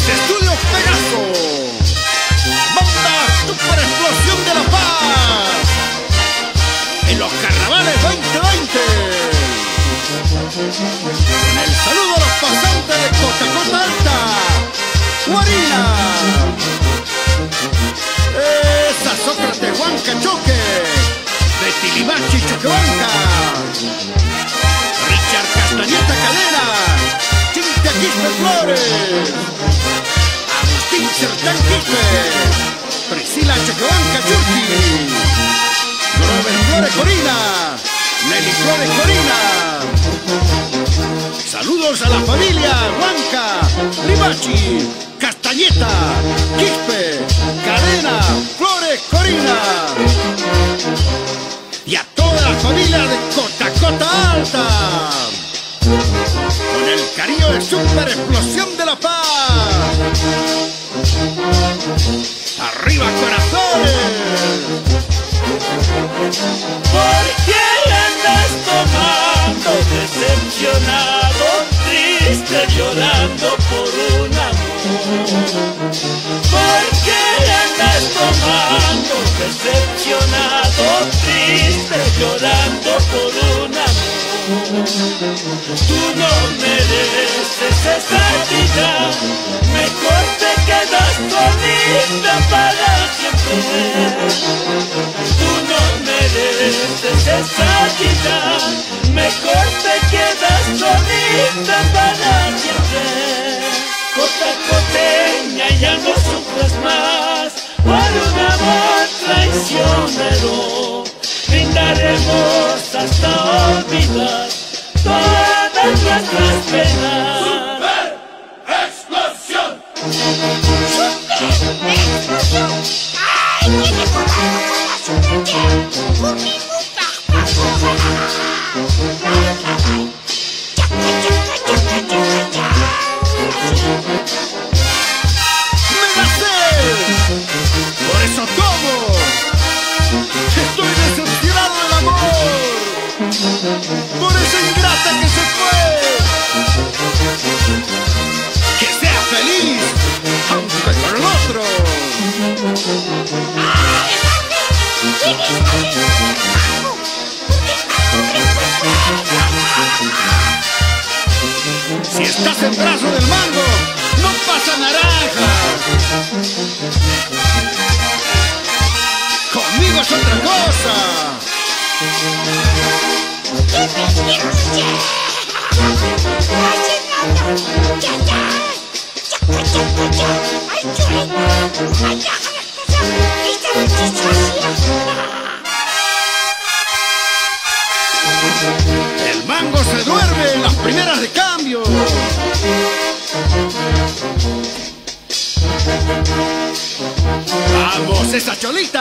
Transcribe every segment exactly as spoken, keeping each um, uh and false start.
Estudio Pegaso, banda Super Explosión de la Paz, en los carnavales veinte veinte. Con el saludo a los pasantes de Cotacota Alta, Guarina, esa Sócrates Huanca Choque, de Tilibachi Choquehuanca, Richard Castañeta Cadena, Cintia Quispe Flores, Agustín Sertán Quispe, Priscila Choquehuanca Churqui, Grover Flores Corina, Nelly Flores Corina. Saludos a la familia Huanca, Libachi, Castañeta, Quispe, Cadena, Flores Corina. Y a toda la familia de Cotacota Alta, con el cariño de Super Explosión de la Paz. ¡Arriba, corazones! ¿Por qué andas tomando, decepcionado, triste, llorando por un amor? ¿Por qué andas tomando, decepcionado, triste, llorando por un amor? Tú no mereces esa vida, mejor te quedas solita para siempre. Tú no mereces esa vida, mejor te quedas solita para siempre. Cotacoteña, ya no sufres más por un amor traicionero. Brindaremos hasta olvidar todas nuestras penas. ¡Super Explosión! ¡Super Explosión! ¡Ay, tiene por la super ¡Me la sé! ¡Por eso tomo! ¡Estoy decepcionado del amor! ¡Por esa ingrata que se fue! ¡Que sea feliz! ¡Aunque con el otro! Si estás en brazo del mango, no pasa naranja. Conmigo es otra cosa. El mango se duerme en las primeras de cambio. ¡Vamos, esa cholita!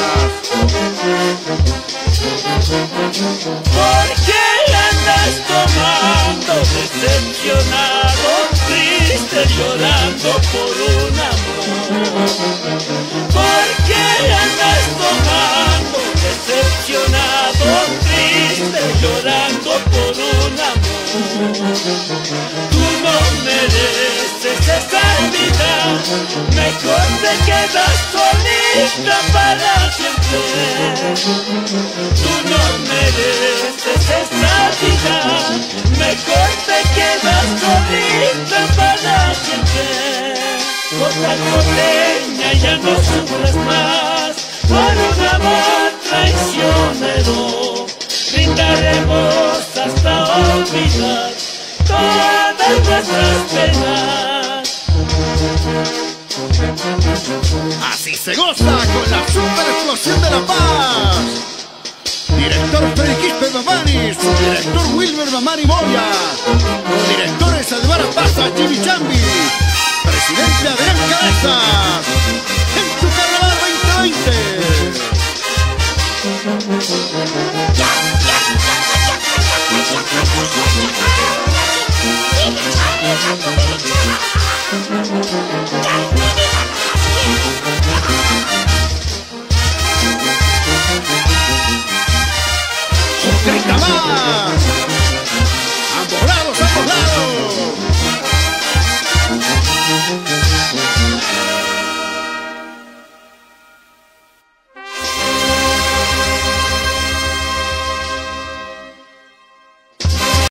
¿Por qué andas tomando, decepcionado, triste, llorando por un amor? ¿Por qué andas tomando, decepcionado, triste, llorando por un amor? Tú no mereces esa vida, mejor te quedas solita para siempre. Tú no mereces esa vida, mejor te quedas solita para siempre. Cotacoteña, ya no sufres más por un amor traicionero. Brindaremos hasta olvidar todas nuestras penas. Así se goza con la Super Explosión de la Paz. Director Freddy Quispe Mamani, subdirector Wilmer Mamani Moya, codirectores Advara Paza, Jimmy Chambi, presidente Adrián Cabezas, en tu carnaval veinte veinte.